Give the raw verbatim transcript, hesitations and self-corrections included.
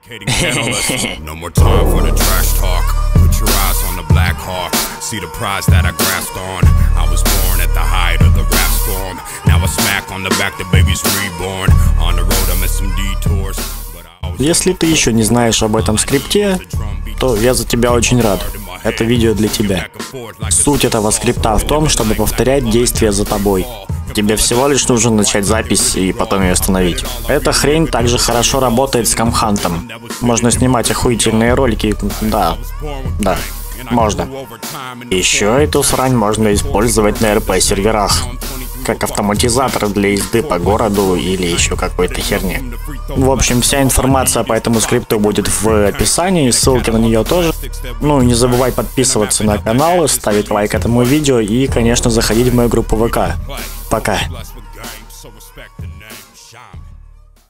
No more time for the trash talk. Put your eyes on the Black Hawk. See the prize that I grasped on. I was born at the height of the rap storm. Now I smack on the back, the baby's reborn. On the road I missed some detours. Если ты еще не знаешь об этом скрипте, то я за тебя очень рад. Это видео для тебя. Суть этого скрипта в том, чтобы повторять действия за тобой. Тебе всего лишь нужно начать запись и потом ее остановить. Эта хрень также хорошо работает с камхантом. Можно снимать охуительные ролики. Да, да, можно. Еще эту срань можно использовать на эр пи серверах. Как автоматизатор для езды по городу или еще какой-то херни. В общем, вся информация по этому скрипту будет в описании, ссылки на нее тоже. Ну, не забывай подписываться на канал, ставить лайк этому видео и, конечно, заходить в мою группу вэ ка. Пока.